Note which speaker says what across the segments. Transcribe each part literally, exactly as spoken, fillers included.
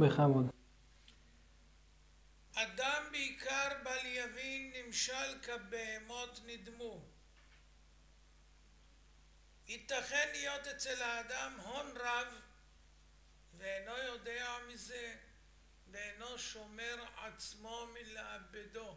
Speaker 1: בכבוד.
Speaker 2: אדם בעיקר בל יבין נמשל כבהמות נדמו. ייתכן להיות אצל האדם הון רב ואינו יודע מזה ואינו שומר עצמו מלאבדו.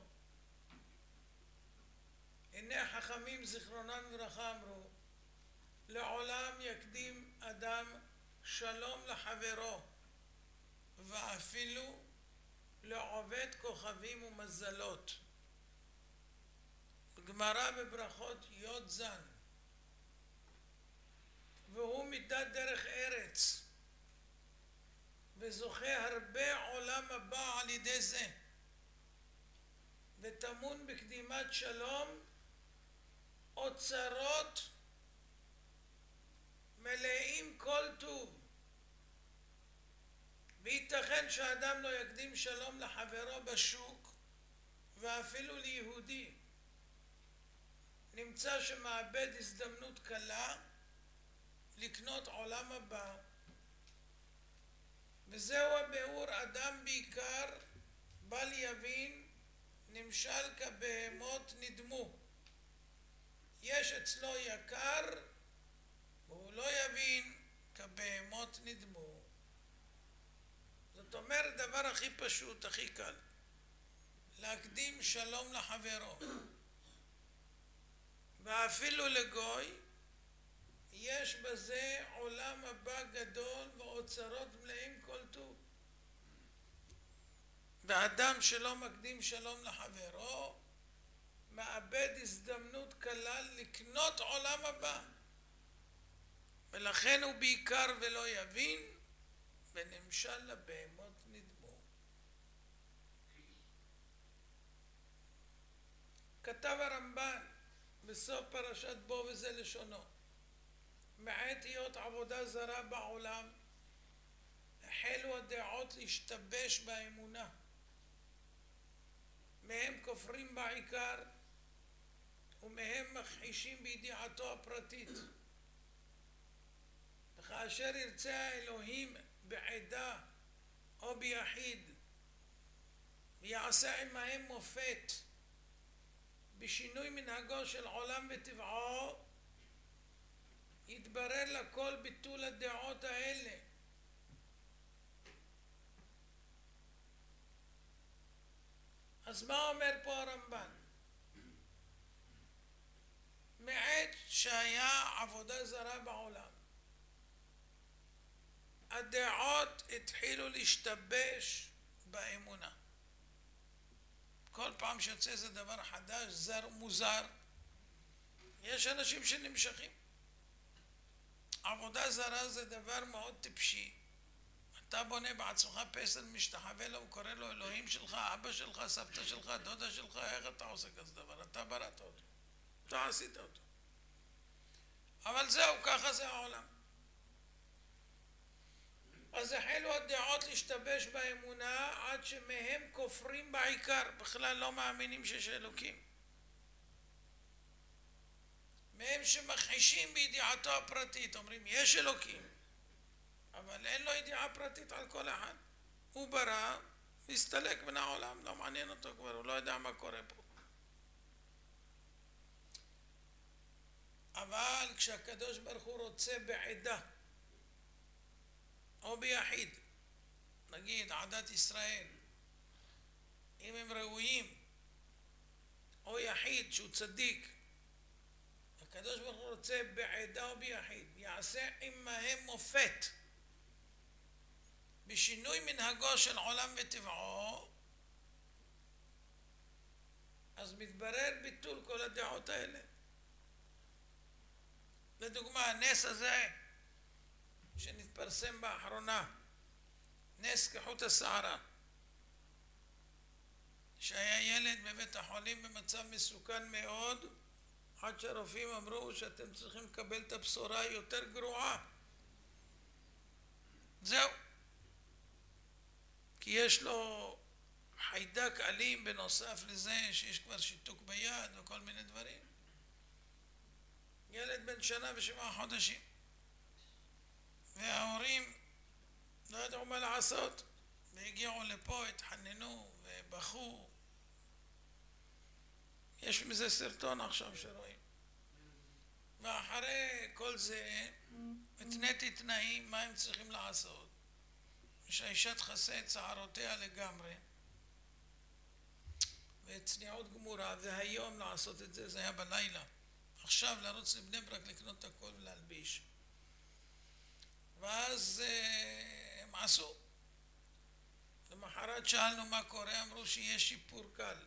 Speaker 2: הנה חכמים זיכרונם לברכה אמרו, לעולם יקדים אדם שלום לחברו ואפילו לעובד כוכבים ומזלות. גמרא בברכות יוד זן, והוא מידת דרך ארץ וזוכה הרבה עולם הבא על ידי זה, וטמון בקדימת שלום אוצרות מלאים כל טוב. וייתכן שאדם לא יקדים שלום לחברו בשוק ואפילו ליהודי, נמצא שמאבד הזדמנות קלה לקנות עולם הבא. וזהו הביאור, אדם בעיקר בל יבין נמשל כבהמות נדמו. יש אצלו יקר והוא לא יבין, כבהמות נדמו. זאת אומרת, דבר הכי פשוט, הכי קל, להקדים שלום לחברו ואפילו לגוי. יש בזה עולם הבא גדול ואוצרות מלאים כל טוב. ואדם שלא מקדים שלום לחברו מאבד הזדמנות קלה לקנות עולם הבא, ולכן הוא בעיקר ולא יבין ונמשל לבהמות נדמו. כתב הרמב"ן בסוף פרשת בו וזה לשונו, מעת היות עבודה זרה בעולם החלו הדעות להשתבש באמונה, מהם כופרים בעיקר ומהם מכחישים בידיעתו הפרטית. וכאשר ירצה האלוהים בעדה או ביחיד ויעשה עמהם מופת בשינוי מנהגו של עולם וטבעו, יתברר לכל ביטול הדעות האלה. אז מה אומר פה הרמב"ן? מעת שהיה עבודה זרה בעולם, הדעות התחילו להשתבש באמונה. כל פעם שיוצא איזה דבר חדש, זר ומוזר, יש אנשים שנמשכים. עבודה זרה זה דבר מאוד טיפשי. אתה בונה בעצמך פסל, משתחווה לו, הוא קורא לו אלוהים שלך, אבא שלך, סבתא שלך, דודה שלך. איך אתה עושה כזה דבר? אתה בראת אותו, אתה עשית אותו. אבל זהו, ככה זה העולם. אז החלו הדעות להשתבש באמונה עד שמהם כופרים בעיקר, בכלל לא מאמינים שיש אלוקים. מהם שמכחישים בידיעתו הפרטית, אומרים יש אלוקים, אבל אין לו ידיעה פרטית על כל אחד. הוא ברא, הסתלק מן העולם, לא מעניין אותו כבר, הוא לא יודע מה קורה פה. אבל כשהקדוש ברוך הוא רוצה בעדה או ביחיד, נגיד עדת ישראל, אם הם ראויים, או יחיד שהוא צדיק, הקדוש ברוך הוא רוצה בעדה או ביחיד, יעשה עמהם מופת בשינוי מנהגו של עולם וטבעו, אז מתברר ביטול כל הדעות האלה. לדוגמה, הנס הזה שנתפרסם באחרונה, נס כחוט השערה, שהיה ילד בבית החולים במצב מסוכן מאוד, עד שהרופאים אמרו שאתם צריכים לקבל את הבשורה יותר גרועה. זהו. כי יש לו חיידק אלים בנוסף לזה שיש כבר שיתוק ביד וכל מיני דברים. ילד בן שנה ושבעה חודשים. וההורים לא ידעו מה לעשות. הגיעו לפה, התחננו ובכו. יש מזה סרטון עכשיו שרואים. ואחרי כל זה, התניתי תנאים מה הם צריכים לעשות. שהאישה תכסה את שערותיה לגמרי. וצניעות גמורה, והיום לעשות את זה, זה היה בלילה. עכשיו לרוץ לבני ברק לקנות את הכל ולהלביש. ואז הם עשו. למחרת שאלנו מה קורה, אמרו שיש שיפור קל.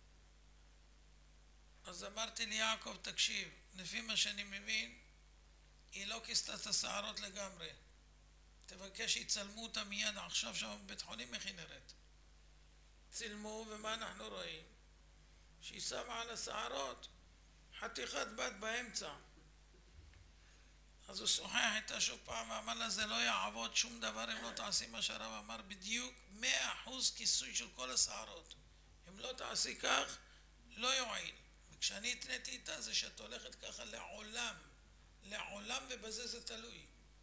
Speaker 2: אז אמרתי לי, יעקב, תקשיב, לפי מה שאני מבין, היא לא כיסתה את השערות לגמרי. תבקש שיצלמו אותה מיד עכשיו שם בבית חולים איך היא נראית. צילמו, ומה אנחנו רואים? שהיא שמה על השערות חתיכת בת באמצע. אז הוא שוחח איתה שוב פעם ואמר לה, זה לא יעבוד שום דבר אם לא תעשי מה שהרב אמר בדיוק, מאה אחוז כיסוי של כל השערות. אם לא תעשי כך, לא יועיל. וכשאני התניתי איתה זה שאת הולכת ככה לעולם, לעולם, ובזה זה תלוי.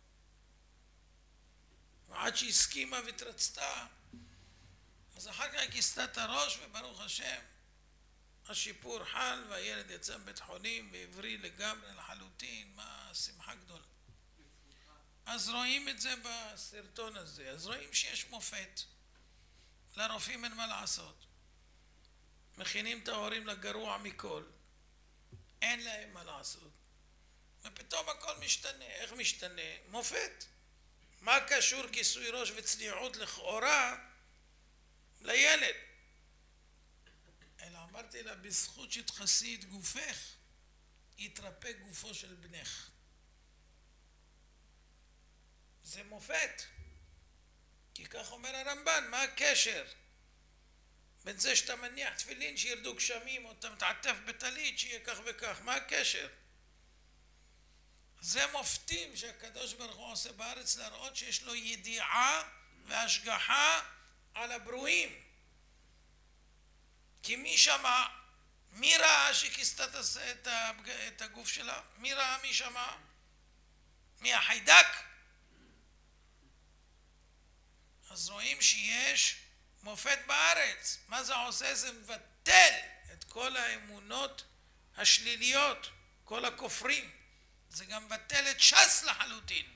Speaker 2: ועד שהסכימה והתרצתה, אז אחר כך כיסתה את הראש, וברוך השם, השיפור חל, והילד יצא מבית חולים, והבריא לגמרי לחלוטין, מה שמחה גדולה. אז רואים את זה בסרטון הזה, אז רואים שיש מופת. לרופאים אין מה לעשות. מכינים את ההורים לגרוע מכל. אין להם מה לעשות. ופתאום הכל משתנה. איך משתנה? מופת. מה קשור כיסוי ראש וצניעות לכאורה לילד? אלא אמרתי לה, בזכות שתכסי את גופך, יתרפא גופו של בנך. זה מופת. כי כך אומר הרמב"ן, מה הקשר בין זה שאתה מניח תפילין שירדו גשמים, או אתה מתעטף בטלית שיהיה כך וכך? מה הקשר? זה מופתים שהקדוש ברוך הוא עושה בארץ, להראות שיש לו ידיעה והשגחה על הברואים. כי מי שמע, מי ראה שכיסתה את הגוף שלה? מי ראה, מי שמע? מי החיידק? אז רואים שיש מופת בארץ. מה זה עושה? זה מבטל את כל האמונות השליליות, כל הכופרים. זה גם מבטל את ש"ס לחלוטין.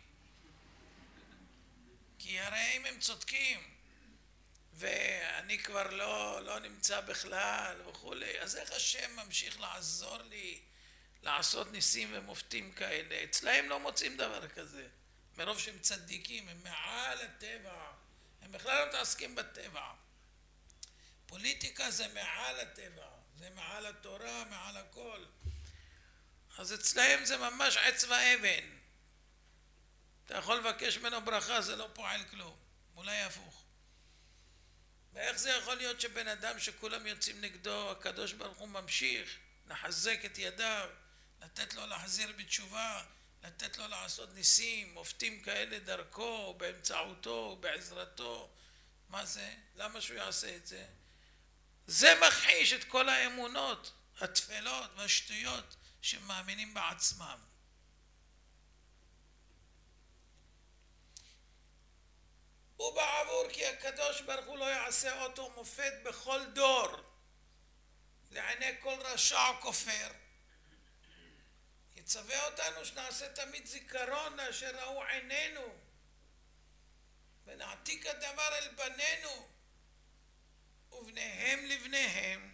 Speaker 2: כי הרי אם הם צודקים, ואני כבר לא, לא נמצא בכלל וכולי, אז איך השם ממשיך לעזור לי לעשות ניסים ומופתים כאלה? אצלהם לא מוצאים דבר כזה. מרוב שהם צדיקים, הם מעל הטבע. הם בכלל לא מתעסקים בטבע. פוליטיקה זה מעל הטבע. זה מעל התורה, מעל הכל. אז אצלהם זה ממש עצבה אבן. אתה יכול לבקש ממנו ברכה, זה לא פועל כלום. אולי הפוך. ואיך זה יכול להיות שבן אדם שכולם יוצאים נגדו, הקדוש ברוך הוא ממשיך לחזק את ידיו, לתת לו להחזיר בתשובה, לתת לו לעשות ניסים, מופתים כאלה דרכו, באמצעותו, בעזרתו. מה זה? למה שהוא יעשה את זה? זה מכחיש את כל האמונות, התפלות והשטויות שמאמינים בעצמם. ובעבור כי הקדוש ברוך הוא לא יעשה אותו מופת בכל דור, לעיני כל רשע כופר. יצווה אותנו שנעשה תמיד זיכרון לאשר ראו עינינו, ונעתיק הדבר אל בנינו ובניהם לבניהם.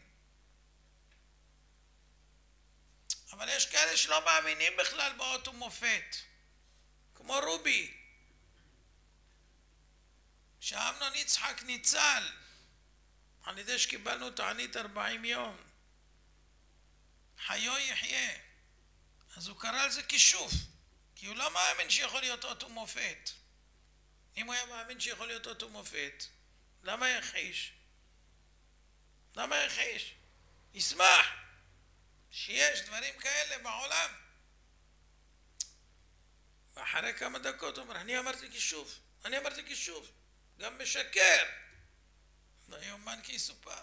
Speaker 2: אבל יש כאלה שלא מאמינים בכלל באות ומופת, כמו רובי, שאמנון יצחק ניצל על ידי שקיבלנו תענית ארבעים יום, חיו יחיה. אז הוא קרא לזה כישוף, כי הוא לא מאמין שיכול להיות אות ומופת. אם הוא היה מאמין שיכול להיות אות ומופת, למה יכחיש? למה יכחיש? ישמח שיש דברים כאלה בעולם. ואחרי כמה דקות הוא אומר, אני אמרתי כישוף, אני אמרתי כישוף, גם משקר. לא יאומן כי יסופר.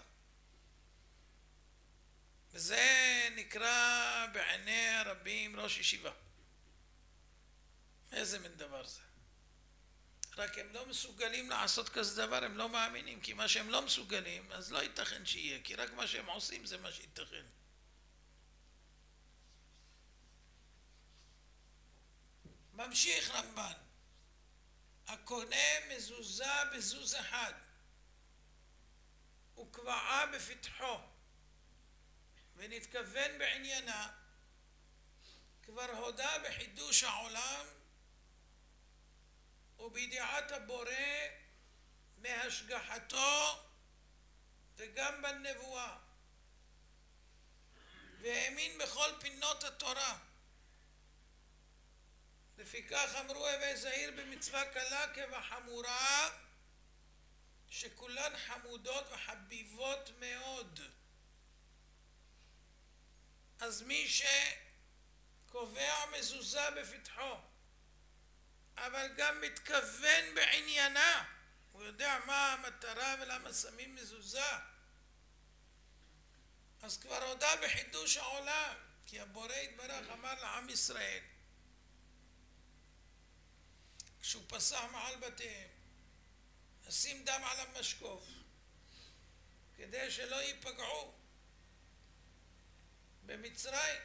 Speaker 2: וזה נקרא בעיני הרבים ראש ישיבה. איזה מין דבר זה? רק הם לא מסוגלים לעשות כזה דבר, הם לא מאמינים, כי מה שהם לא מסוגלים, אז לא ייתכן שיהיה, כי רק מה שהם עושים זה מה שייתכן. ממשיך רמב"ן, הקונה מזוזה בזוז אחד, וקבעה בפתחו, ונתכוון בעניינה, כבר הודה בחידוש העולם, ובידיעת הבורא מהשגחתו וגם בנבואה, והאמין בכל פינות התורה. לפיכך אמרו הווי זהיר במצווה קלה כבחמורה, שכולן חמודות וחביבות מאוד. אז מי שקובע מזוזה בפתחו, אבל גם מתכוון בעניינה, הוא יודע מה המטרה ולמה שמים מזוזה, אז כבר הודה בחידוש העולם, כי הבורא יתברך אמר לעם ישראל, כשהוא פסח מעל בתיהם, לשים דם על המשקוף, כדי שלא ייפגעו במצרים.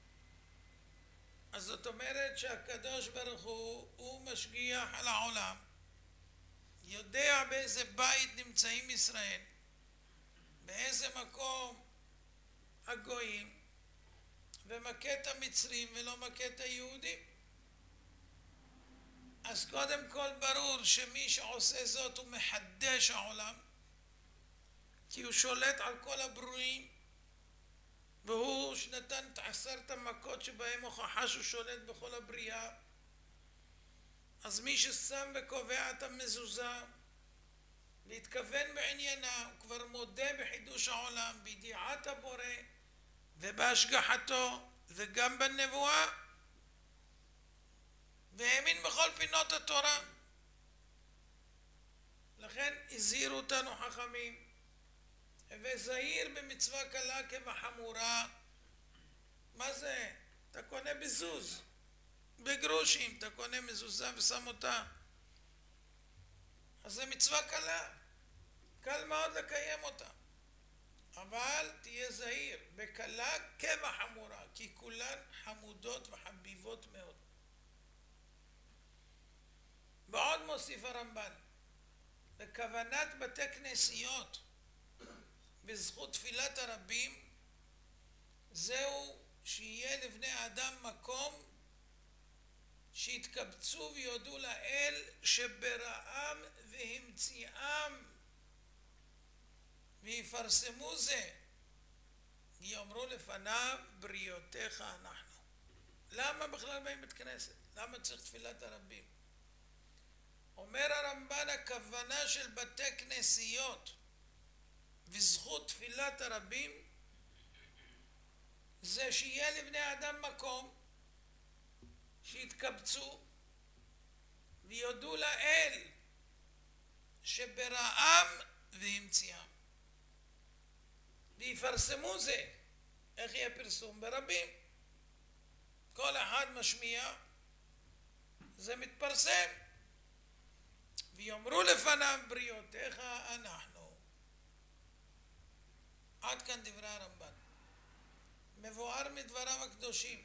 Speaker 2: אז זאת אומרת שהקדוש ברוך הוא, הוא משגיח על העולם, יודע באיזה בית נמצאים ישראל, באיזה מקום הגויים, ומכה את המצרים ולא מכה את היהודים. אז קודם כל ברור שמי שעושה זאת הוא מחדש העולם, כי הוא שולט על כל הברואים, והוא שנתן את עשרת המכות שבהם הוכחה שהוא שולט בכל הבריאה. אז מי ששם וקובע את המזוזה והתכוון בעניינה, הוא כבר מודה בחידוש העולם, בידיעת הבורא ובהשגחתו וגם בנבואה, והאמין בכל פינות התורה. לכן הזהירו אותנו חכמים, וזהיר במצווה קלה כבחמורה. מה זה? אתה קונה בזוז, בגרושים, אתה קונה מזוזה ושם אותה, אז זה מצווה קלה, קל מאוד לקיים אותה, אבל תהיה זהיר בקלה כבחמורה, כי כולן חמודות וחביבות מאוד. ועוד מוסיף הרמב"ן, בכוונת בתי כנסיות בזכות תפילת הרבים, זהו שיהיה לבני האדם מקום שיתקבצו ויודו לאל שבראם והמציאם, ויפרסמו זה, יאמרו לפניו בריאותיך אנחנו. למה בכלל באים בית כנסת? למה צריך תפילת הרבים? אומר הרמב"ן, הכוונה של בתי כנסיות וזכות תפילת הרבים זה שיהיה לבני האדם מקום שיתקבצו ויודו לאל שבראם והמציאם, ויפרסמו זה. איך יהיה פרסום? ברבים. כל אחד משמיע, זה מתפרסם. ויאמרו לפניו בריאותיך אנחנו. עד כאן דברי הרמב"ן. מבואר מדבריו הקדושים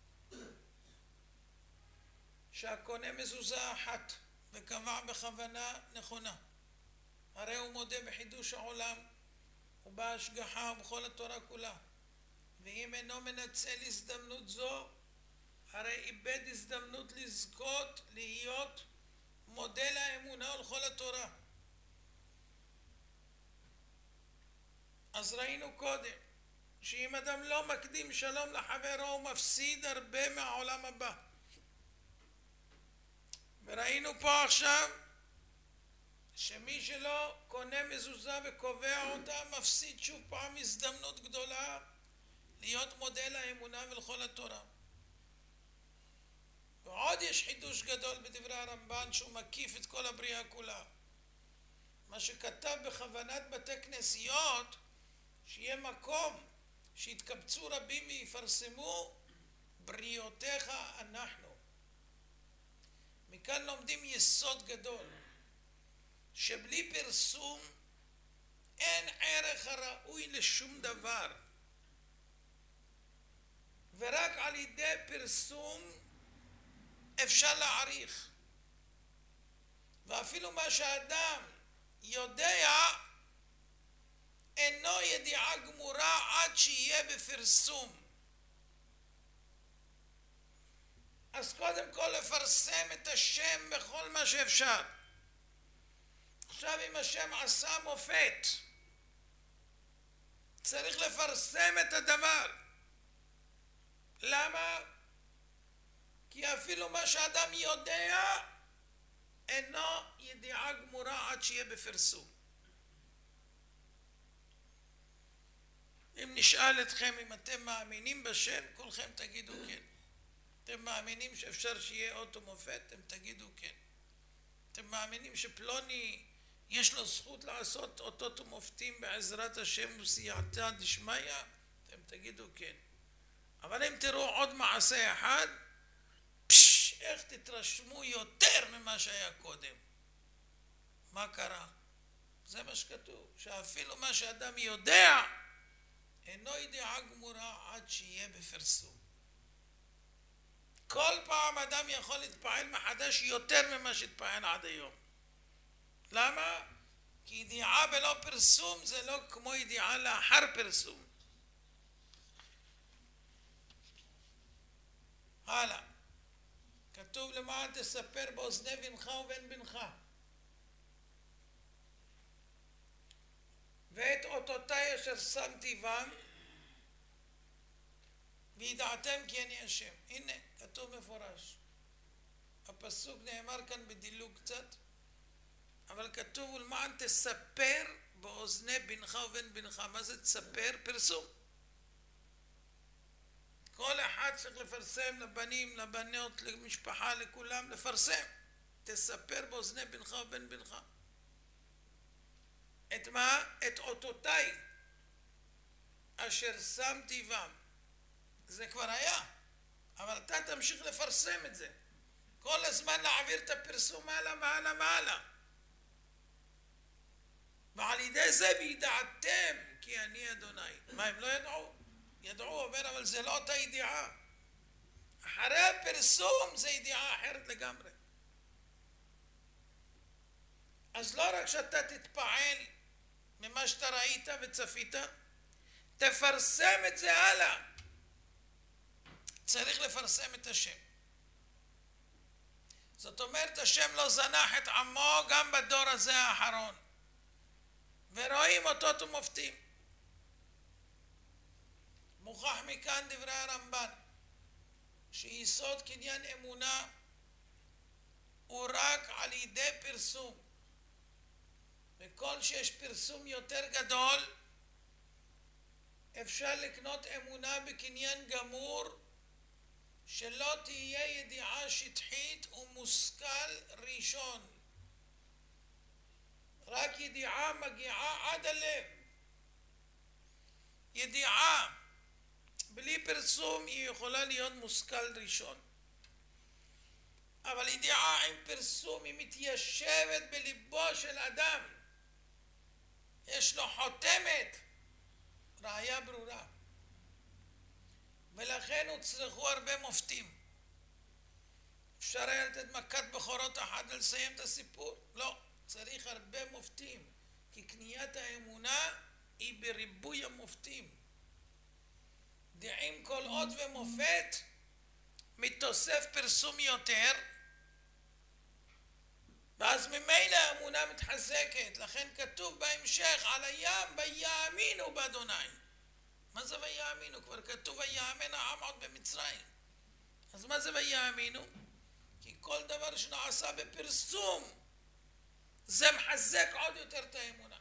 Speaker 2: שהקונה מזוזה אחת וקבע בכוונה נכונה, הרי הוא מודה בחידוש העולם ובהשגחה ובכל התורה כולה, ואם אינו מנצל הזדמנות זו, הרי איבד הזדמנות לזכות להיות מודה לאמונה ולכל התורה. אז ראינו קודם שאם אדם לא מקדים שלום לחברו, הוא מפסיד הרבה מהעולם הבא. וראינו פה עכשיו שמי שלא קונה מזוזה וקובע אותה, מפסיד שוב פעם הזדמנות גדולה להיות מודה לאמונה ולכל התורה. ועוד יש חידוש גדול בדברי הרמב"ן שהוא מקיף את כל הבריאה כולה. מה שכתב בכוונת בתי כנסיות, שיהיה מקום שיתקבצו רבים ויפרסמו בריאותיך אנחנו. מכאן לומדים יסוד גדול, שבלי פרסום אין ערך הראוי לשום דבר, ורק על ידי פרסום אפשר להעריך. ואפילו מה שאדם יודע אינו ידיעה גמורה עד שיהיה בפרסום. אז קודם כל לפרסם את השם בכל מה שאפשר. עכשיו אם השם עשה מופת, צריך לפרסם את הדבר. למה? כי אפילו מה שאדם יודע אינו ידיעה גמורה עד שיהיה בפרסום. אם נשאל אתכם אם אתם מאמינים בשם, כולכם תגידו כן. אתם מאמינים שאפשר שיהיה אות ומופת? אתם תגידו כן. אתם מאמינים שפלוני יש לו זכות לעשות אותות ומופתים בעזרת השם וסייעתא דשמיא? אתם תגידו כן. אבל אם תראו עוד מעשה אחד, פש, איך תתרשמו יותר ממה שהיה קודם. מה קרה? זה מה שכתוב, שאפילו מה שאדם יודע אינו ידיעה גמורה עד שיהיה בפרסום. כל פעם אדם יכול להתפעל מחדש יותר ממה שהתפעל עד היום. למה? כי ידיעה בלא פרסום זה לא כמו ידיעה לאחר פרסום. הלאה. כתוב למען תספר באוזני בנך ובן בנך. ואת אותותיי אשר שמתי בם וידעתם כי אני השם. הנה, כתוב מפורש. הפסוק נאמר כאן בדילוג קצת, אבל כתוב ולמען תספר באוזני בנך ובן בנך. מה זה תספר? פרסום. כל אחד צריך לפרסם לבנים, לבנות, למשפחה, לכולם, לפרסם. תספר באוזני בנך ובן בנך. את מה? את אותותיי אשר שמתי בם. זה כבר היה, אבל אתה תמשיך לפרסם את זה. כל הזמן להעביר את הפרסום מעלה, מעלה, מעלה. ועל ידי זה וידעתם כי אני אדוני. מה, הם לא ידעו? ידעו, אומר, אבל זה לא אותה ידיעה. אחרי הפרסום זה ידיעה אחרת לגמרי. אז לא רק שאתה תתפעל ממה שאתה ראית וצפית, תפרסם את זה הלאה. צריך לפרסם את השם. זאת אומרת, השם לא זנח את עמו גם בדור הזה האחרון. ורואים אותות ומופתים. מוכח מכאן דברי הרמב"ן, שיסוד קניין אמונה הוא רק על ידי פרסום. וכל שיש פרסום יותר גדול, אפשר לקנות אמונה בקניין גמור, שלא תהיה ידיעה שטחית ומושכל ראשון. רק ידיעה מגיעה עד הלב. ידיעה בלי פרסום היא יכולה להיות מושכל ראשון. אבל ידיעה עם פרסום היא מתיישבת בליבו של אדם. יש לו חותמת, ראיה ברורה. ולכן הוצרכו הרבה מופתים. אפשר היה לתת מכת בכורות אחת ולסיים את הסיפור? לא, צריך הרבה מופתים. כי קניית האמונה היא בריבוי המופתים. דעים כל אות ומופת מתוסף פרסום יותר, ואז ממילא האמונה מתחזקת. לכן כתוב בהמשך על הים ויאמינו באדוני. מה זה ויאמינו? כבר כתוב ויאמן העם עוד במצרים. אז מה זה ויאמינו? כי כל דבר שנעשה בפרסום זה מחזק עוד יותר את האמונה.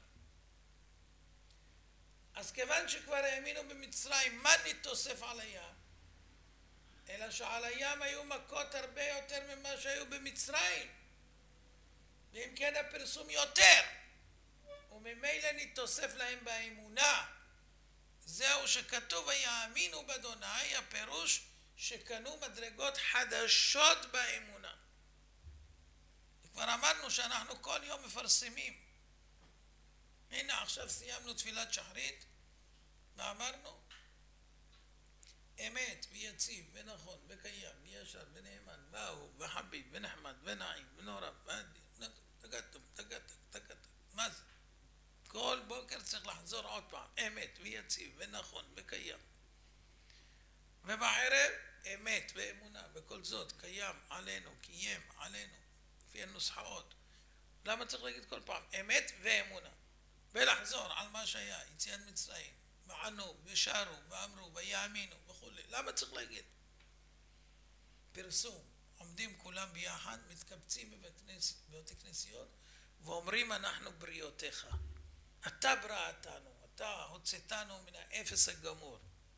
Speaker 2: אז כיוון שכבר האמינו במצרים, מה נתוסף על הים? אלא שעל הים היו מכות הרבה יותר ממה שהיו במצרים. ואם כן הפרסום יותר, וממילא נתוסף להם באמונה. זהו שכתוב ויאמינו באדוני, הפירוש שקנו מדרגות חדשות באמונה. כבר אמרנו שאנחנו כל יום מפרסמים. הנה עכשיו סיימנו תפילת שחרית ואמרנו אמת ויציב ונכון וקיים וישר ונאמן ואהוב וחביב ונחמד ונעים ונורא ואדיר תגתם תגתק תגתק. מה זה? כל בוקר צריך לחזור עוד פעם אמת ויציב ונכון וקיים, ובערב אמת ואמונה, וכל זאת קיים עלינו, קיים עלינו לפי הנוסחאות. למה צריך להגיד כל פעם אמת ואמונה ולחזור על מה שהיה יציאת מצרים וענו ושרו ואמרו ויאמינו וכו'? למה צריך להגיד? פרסום, עומדים כולם ביחד, מתקבצים בבתי כנסיות ואומרים אנחנו בריאותיך, אתה בראתנו, אתה הוצאתנו מן האפס הגמור.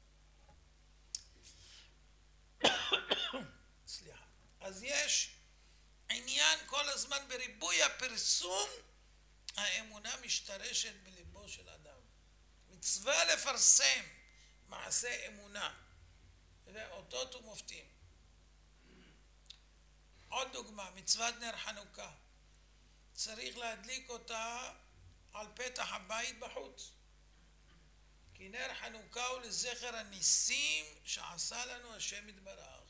Speaker 2: סליחה. אז יש עניין כל הזמן בריבוי הפרסום, האמונה משתרשת בליבו של אדם. מצווה לפרסם מעשה אמונה ואותות ומופתים. עוד דוגמה, מצוות נר חנוכה, צריך להדליק אותה על פתח הבית בחוץ, כי נר חנוכה הוא לזכר הניסים שעשה לנו השם יתברך,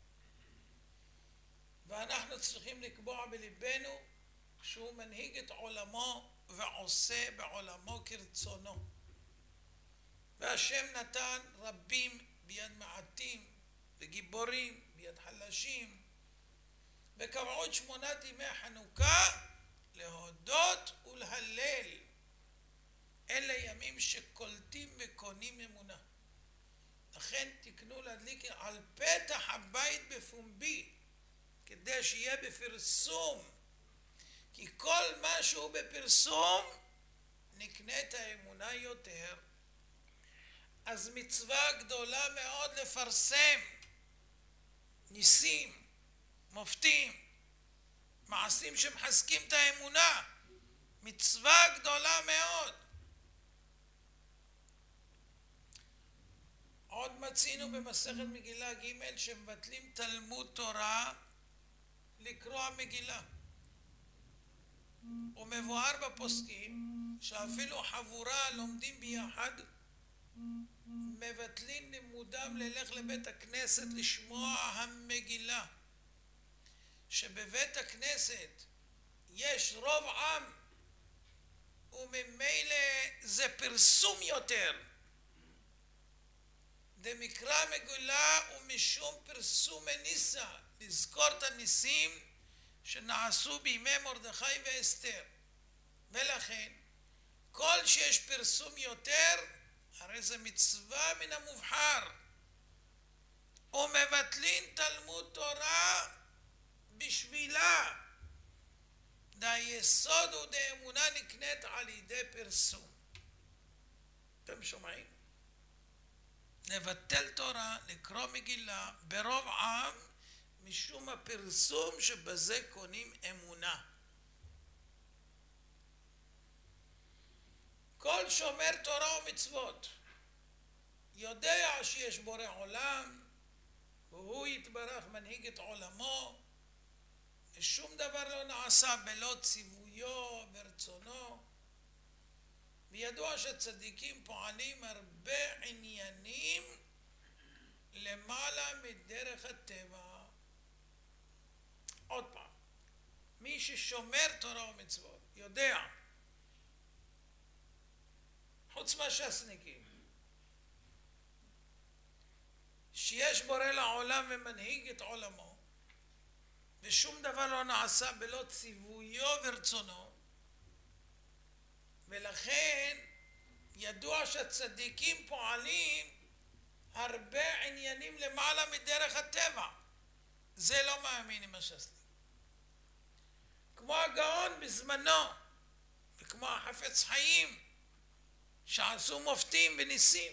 Speaker 2: ואנחנו צריכים לקבוע בליבנו שהוא מנהיג את עולמו ועושה בעולמו כרצונו, והשם נתן רבים ביד מעטים וגיבורים ביד חלשים, וקבעו את שמונת ימי חנוכה להודות ולהלל. אלה ימים שקולטים וקונים אמונה, לכן תקנו להדליק על פתח הבית בפומבי כדי שיהיה בפרסום, כי כל מה שהוא בפרסום נקנה את האמונה יותר. אז מצווה גדולה מאוד לפרסם ניסים, מופתים, מעשים שמחזקים את האמונה, מצווה גדולה מאוד. עוד מצינו במסכת מגילה ג' שמבטלים תלמוד תורה לקרוא מגילה, ומבואר בפוסקים שאפילו חבורה לומדים ביחד מבטלים לימודם ללך לבית הכנסת לשמוע המגילה, שבבית הכנסת יש רוב עם וממילא זה פרסום יותר. דמקרא מגילה ומשום פרסום ניסה, לזכור את הניסים שנעשו בימי מרדכי ואסתר, ולכן כל שיש פרסום יותר הרי זה מצווה מן המובחר, ומבטלים תלמוד תורה בשבילה. דה יסוד ודה אמונה נקנית על ידי פרסום. אתם שומעים? נבטל תורה, לקרוא מגילה ברוב עם משום הפרסום שבזה קונים אמונה. כל שומר תורה ומצוות יודע שיש בורא עולם והוא יתברך מנהיג את עולמו, ושום דבר לא נעשה בלא ציוויו ורצונו, וידוע שצדיקים פועלים הרבה עניינים למעלה מדרך הטבע. עוד פעם, מי ששומר תורה ומצוות יודע, חוץ מהש"סניקים, שיש בורא לעולם ומנהיג את עולמו, ושום דבר לא נעשה בלא ציוויו ורצונו, ולכן ידוע שהצדיקים פועלים הרבה עניינים למעלה מדרך הטבע. זה לא מאמין עם הש"סניק. כמו הגאון בזמנו, וכמו החפץ חיים שעשו מופתים וניסים.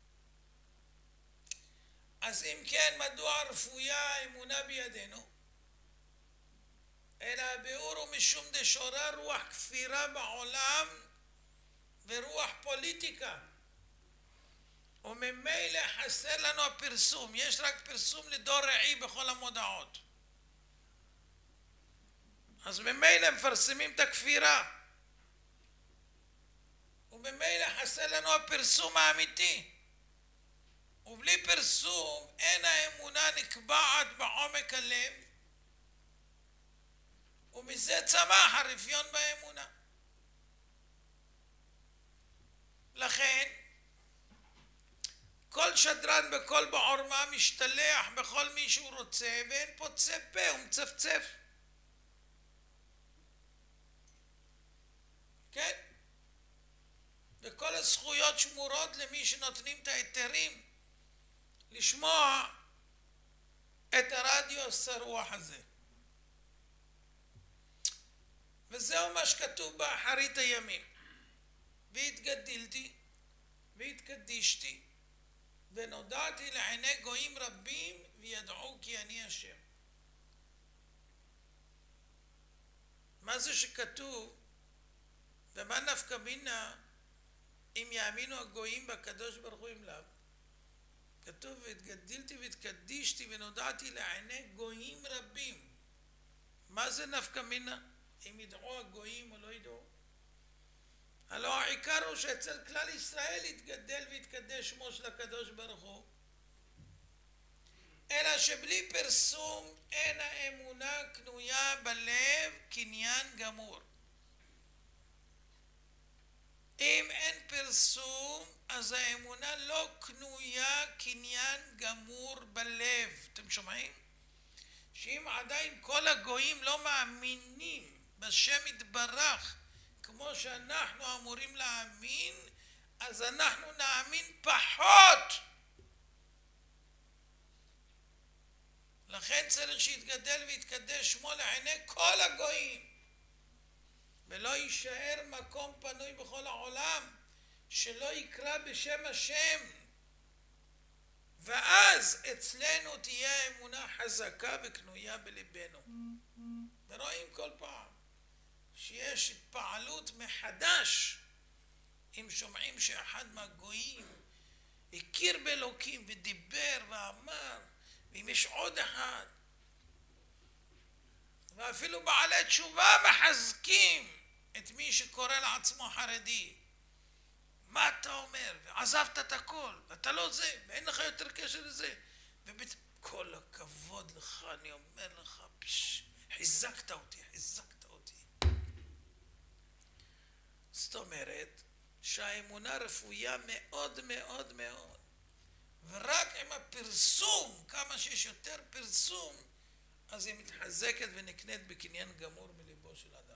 Speaker 2: אז אם כן, מדוע רפויה האמונה בידינו? אלא הביאור הוא משום דשורה רוח כפירה בעולם ורוח פוליטיקה, וממילא חסר לנו הפרסום. יש רק פרסום לדור רעי בכל המודעות. אז ממילא מפרסמים את הכפירה. וממילא חסר לנו הפרסום האמיתי. ובלי פרסום אין האמונה נקבעת בעומק הלב, ומזה צמח הרפיון באמונה. לכן כל שדרן בכל בעורמה משתלח בכל מי שהוא רוצה, ואין פוצה פה, הוא מצפצף. כן? וכל הזכויות שמורות למי שנותנים את ההיתרים לשמוע את הרדיו השרוח הזה. וזהו מה שכתוב באחרית הימים. והתגדלתי והתקדישתי ונודעתי לעיני גויים רבים וידעו כי אני השם. מה זה שכתוב? ומה נפקא מינה אם יאמינו הגויים בקדוש ברוך הוא אם לאו? כתוב והתגדלתי והתקדישתי ונודעתי לעיני גויים רבים. מה זה נפקא מינה? אם ידעו הגויים או לא ידעו? הלא העיקר הוא שאצל כלל ישראל יתגדל ויתקדש שמו של הקדוש ברוך הוא, אלא שבלי פרסום אין האמונה קנויה בלב קניין גמור. אם אין פרסום אז האמונה לא קנויה קניין גמור בלב. אתם שומעים? שאם עדיין כל הגויים לא מאמינים בשם יתברך כמו שאנחנו אמורים להאמין, אז אנחנו נאמין פחות. לכן צריך שיתגדל ויתקדש שמו לעיני כל הגויים, ולא יישאר מקום פנוי בכל העולם שלא יקרא בשם השם. ואז אצלנו תהיה האמונה חזקה וקנויה בליבנו. ורואים כל פעם שיש התפעלות מחדש אם שומעים שאחד מהגויים הכיר באלוקים ודיבר ואמר, ואם יש עוד אחד, ואפילו בעלי תשובה מחזקים את מי שקורא לעצמו חרדי. מה אתה אומר? ועזבת את הכל, ואתה לא זה, ואין לך יותר קשר לזה. וכל הכבוד לך, אני אומר לך, פש, חיזקת אותי, חיזקת אותי. זאת אומרת שהאמונה רפויה מאוד מאוד מאוד. ורק עם הפרסום, כמה שיש יותר פרסום, אז היא מתחזקת ונקנית בקניין גמור בליבו של אדם.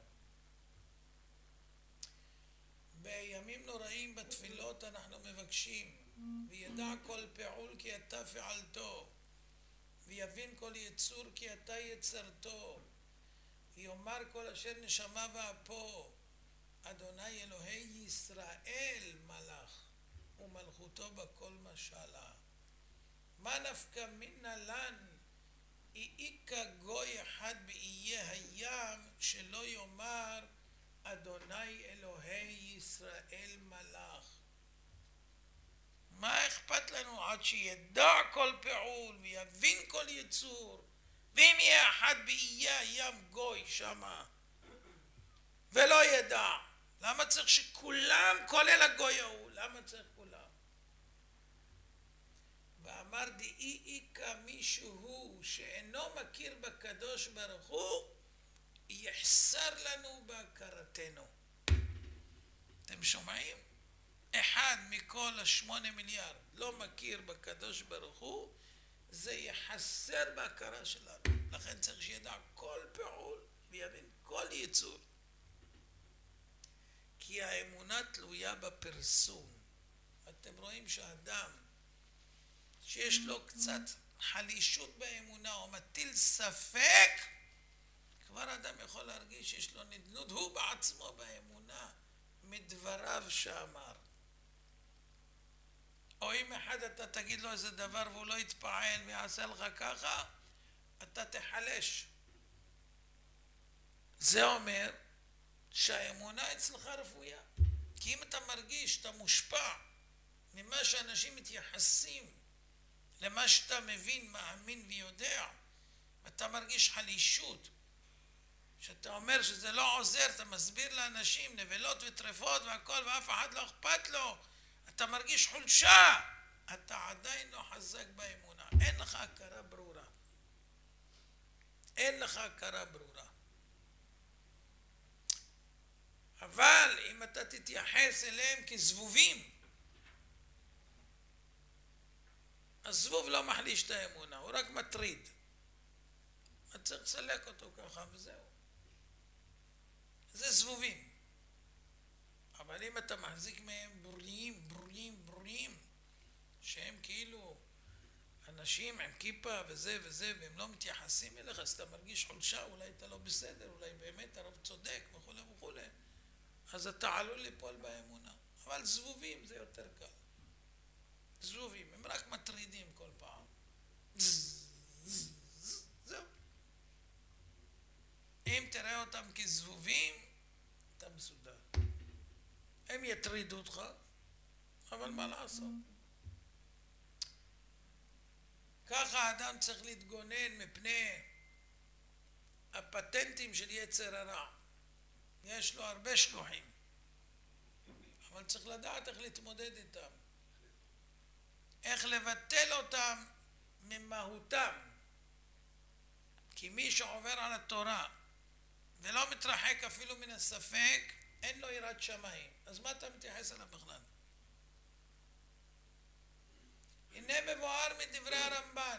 Speaker 2: בימים נוראים בתפילות אנחנו מבקשים, וידע כל פעול כי אתה פעלתו, ויבין כל יצור כי אתה יצרתו, ויאמר כל אשר נשמה ואפו, אדוני אלוהי ישראל מלך, ומלכותו בכל משלה. מה נפקא מינה לן איכה גוי אחד באיי הים שלא יאמר אדוני אלוהי ישראל מלך? מה אכפת לנו עד שידע כל פעול ויבין כל יצור, ואם יהיה אחד באיי הים גוי שמה ולא ידע? למה צריך שכולם, כולל הגוי ההוא, למה צריך כולם? ואמר דאי איכה מישהו שאינו מכיר בקדוש ברוך הוא, יחסר לנו בהכרתנו. אתם שומעים? אחד מכל השמונה מיליארד לא מכיר בקדוש ברוך הוא, זה יחסר בהכרה שלנו. לכן צריך שידע כל פעול ויבין כל יצור. כי האמונה תלויה בפרסום. אתם רואים שאדם שיש לו קצת חלישות באמונה או מטיל ספק, כבר אדם יכול להרגיש שיש לו נדלות הוא בעצמו באמונה מדבריו שאמר. או אם אחד אתה תגיד לו איזה דבר והוא לא יתפעל ויעשה לך ככה, אתה תחלש. זה אומר שהאמונה אצלך רפויה. כי אם אתה מרגיש, אתה מושפע ממה שאנשים מתייחסים למה שאתה מבין, מאמין ויודע, אתה מרגיש חלישות, שאתה אומר שזה לא עוזר, אתה מסביר לאנשים נבלות וטרפות והכל ואף אחד לא אכפת לו, אתה מרגיש חולשה, אתה עדיין לא חזק באמונה, אין לך הכרה ברורה. אין לך הכרה ברורה. אבל אם אתה תתייחס אליהם כזבובים, הזבוב לא מחליש את האמונה, הוא רק מטריד. אתה צריך לסלק אותו ככה וזהו. זה זבובים. אבל אם אתה מחזיק מהם ברורים, ברורים, ברורים, שהם כאילו אנשים עם כיפה וזה וזה, והם לא מתייחסים אליך, אז אתה מרגיש חולשה, אולי אתה לא בסדר, אולי באמת הרב צודק וכו' וכו'. אז אתה עלול ליפול באמונה. אבל זבובים זה יותר קל. זבובים, הם רק מטרידים כל פעם. זהו. אם תראה אותם כזבובים, אתה מסודר. הם יטרידו אותך, אבל מה לעשות? ככה האדם צריך להתגונן מפני הפטנטים של יצר הרע. יש לו הרבה שלוחים, אבל צריך לדעת איך להתמודד איתם. איך לבטל אותם ממהותם. כי מי שעובר על התורה ולא מתרחק אפילו מן הספק, אין לו יראת שמיים. אז מה אתה מתייחס אליו בכלל? הנה מבואר מדברי הרמב"ן,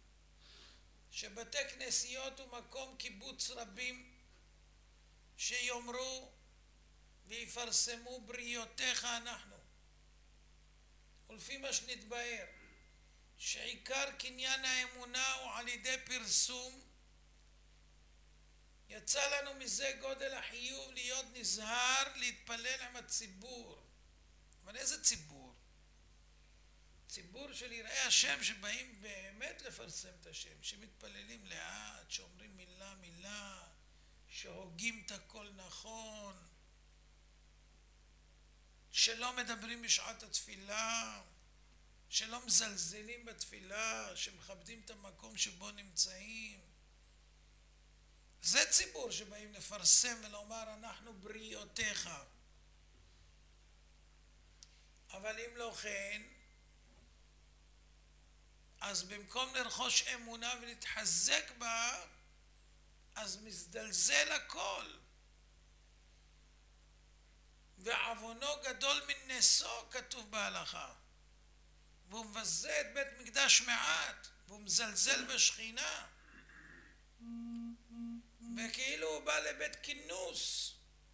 Speaker 2: שבתי כנסיות ומקום קיבוץ רבים שיאמרו ויפרסמו בריותיך אנחנו. ולפי מה שנתבהר, שעיקר קניין האמונה הוא על ידי פרסום, יצא לנו מזה גודל החיוב להיות נזהר, להתפלל עם הציבור. אבל איזה ציבור? ציבור של יראי השם שבאים באמת לפרסם את השם, שמתפללים לאט, שאומרים מילה מילה, שהוגים את הכל נכון, שלא מדברים בשעת התפילה, שלא מזלזלים בתפילה, שמכבדים את המקום שבו נמצאים. זה ציבור שבאים לפרסם ולומר אנחנו בריאותיך. אבל אם לא כן, אז במקום לרכוש אמונה ולהתחזק בה, אז מזדלזל הכל. ועוונו גדול מנשוא, כתוב בהלכה. והוא מבזה את בית מקדש מעט, והוא מזלזל בשכינה. וכאילו הוא בא לבית כינוס.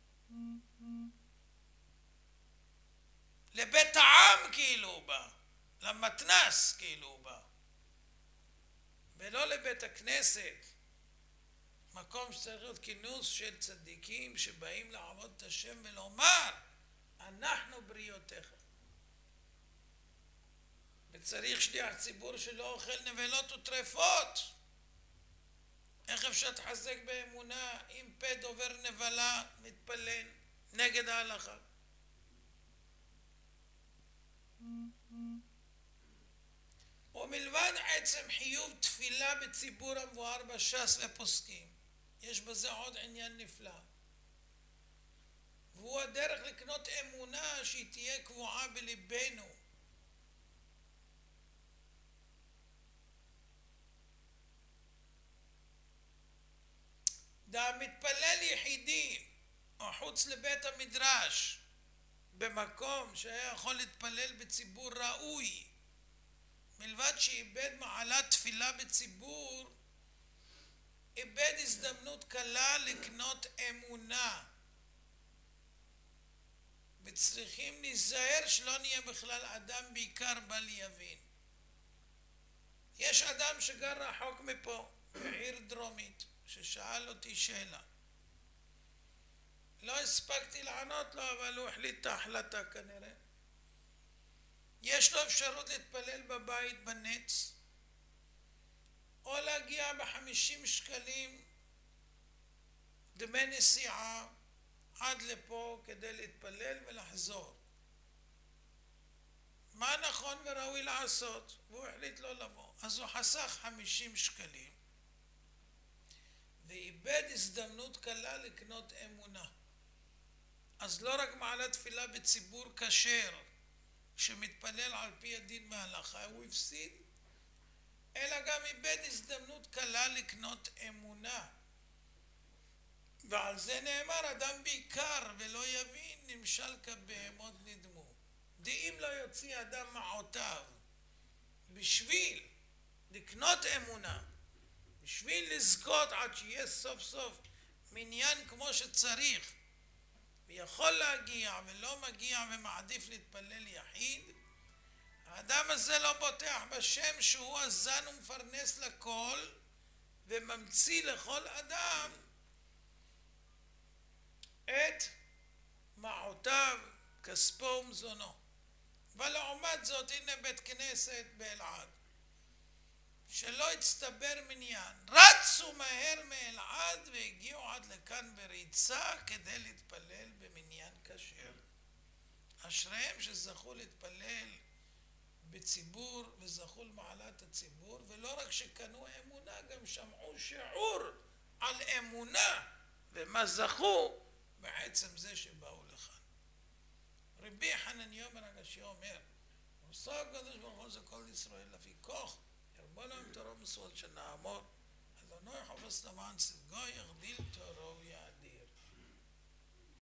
Speaker 2: לבית העם כאילו הוא בא. למתנס כאילו הוא בא. ולא לבית הכנסת. מקום שצריך להיות כינוס של צדיקים שבאים לעבוד את השם ולומר אנחנו בריאותיך. וצריך שליח ציבור שלא אוכל נבלות וטרפות. איך אפשר תחזק באמונה אם פה דובר נבלה מתפלל נגד ההלכה? ומלבד עצם חיוב תפילה בציבור המבואר בש"ס ופוסקים, יש בזה עוד עניין נפלא. והוא הדרך לקנות אמונה שהיא תהיה קבועה בליבנו. דה מתפלל יחידי או חוץ לבית המדרש במקום שהיה יכול להתפלל בציבור ראוי, מלבד שאיבד מעלת תפילה בציבור, איבד הזדמנות קלה לקנות אמונה. וצריכים להיזהר שלא נהיה בכלל אדם בעיקר בל יבין. יש אדם שגר רחוק מפה, בעיר דרומית, ששאל אותי שאלה. לא הספקתי לענות לו, אבל הוא החליט את ההחלטה כנראה. יש לו אפשרות להתפלל בבית בנץ, או להגיע בחמישים שקלים דמי נסיעה עד לפה כדי להתפלל ולחזור. מה נכון וראוי לעשות? והוא החליט לא לבוא. אז הוא חסך חמישים שקלים, ואיבד הזדמנות קלה לקנות אמונה. אז לא רק מעלה תפילה בציבור כשר, שמתפלל על פי הדין מההלכה, הוא הפסיד, אלא גם איבד הזדמנות קלה לקנות אמונה. ועל זה נאמר, אדם בעיקר ולא יבין, נמשל כבהמות נדמו. דאם לא יוציא אדם מעותיו בשביל לקנות אמונה, בשביל לזכות עד שיהיה סוף סוף מניין כמו שצריך, ויכול להגיע ולא מגיע ומעדיף להתפלל יחיד, האדם הזה לא בוטח בשם שהוא הזן ומפרנס לכל וממציא לכל אדם את מעותיו, כספו ומזונו. ולעומת זאת, הנה בית כנסת באלעד, שלא הצטבר מניין, רצו מהר מאלעד והגיעו עד לכאן בריצה כדי להתפלל במניין כשר. אשריהם שזכו להתפלל בציבור וזכו למעלת הציבור, ולא רק שקנו אמונה, גם שמעו שיעור על אמונה ומה זכו בעצם זה שבאו לכאן. רבי חנניה בן עקשיא אומר, עושה הקדוש ברוך הוא זה כל ישראל לפי כוח, ירבנו עם תורה מסורת שנעמוד, אדוני חפץ למען צדקו יגדיל תורה ויאדיר.